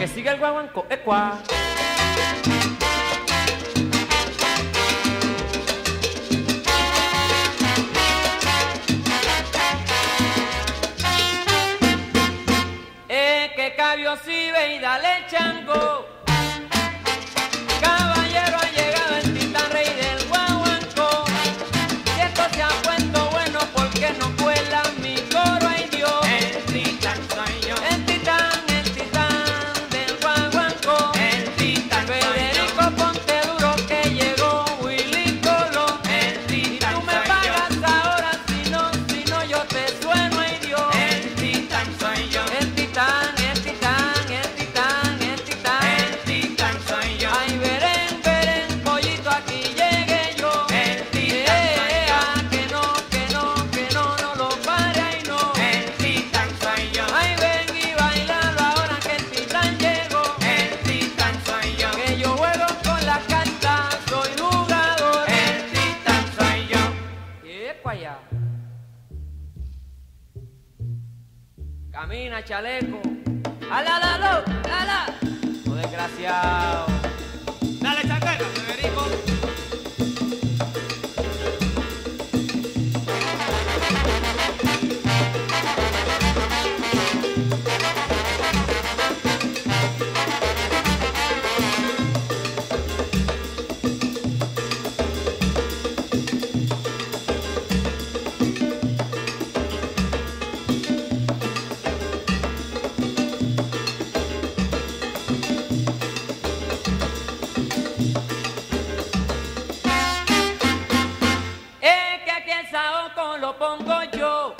sigue el guaguanco, ecua. Que cabio si ve y dale chango. Caballero ha llegado el titán rey del guaguanco. Si esto se ha puesto bueno, ¿por qué no cuela mi coro? Ay Dios, El titán soy yo. el titán del guaguanco. El titán soy yo. Federico Ponte Duro que llegó Willy Colón. El Y titán tú me soy pagas yo. ahora, si no yo te sueno, ay Dios. El titán soy yo. El titán, el titán, el titán, el titán. El titán soy yo. Ay, veren, pollito, aquí llegué yo. El titán soy yo. Que no lo pare, ay no. El titán soy yo. Ay, ven y bailalo ahora que el titán llegó. El titán soy yo. Que yo juego con la carta, soy jugador. El titán soy yo. Epa allá. Camina, chaleco. ¡Ala! ¡Oh, desgraciado! Dale, chaqueta, Federico. Es que aquí el saoco lo pongo yo.